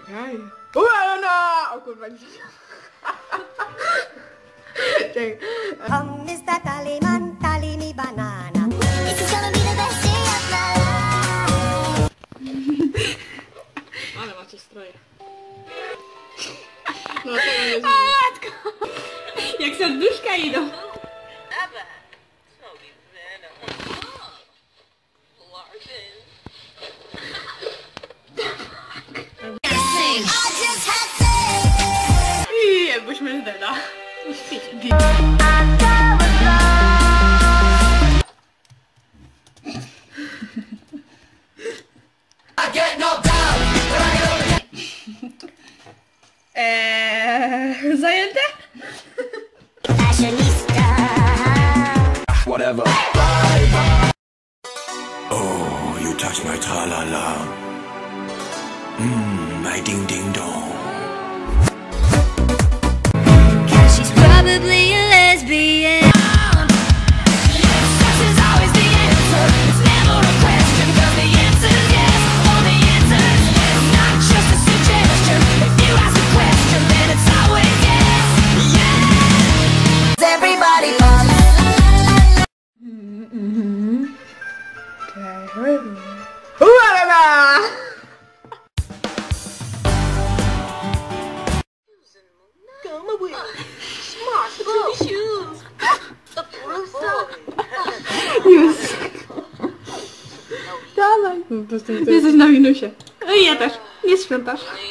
Okej. No! O kurwa, nie. Czekaj. Mr. Tallyman, tally me banana. This is gonna be the best day of my life. Ale macie stroje. No tego nie O matko! Jak serduszka idą. I jakbyśmy zdeda. Śpicie. Zajęte? Whatever. Oh, you touch my tra-la-la. My ding-ding-dong. She's probably a lesbian. Sex is always the answer. It's never a question, 'cause the answer's yes. Oh, the answer's yes. Not just a suggestion. If you ask a question, then it's always yes. Yes. Everybody loves. Już. Dawaj. Jesteś na minusie. No i ja też. Nie sprzątasz.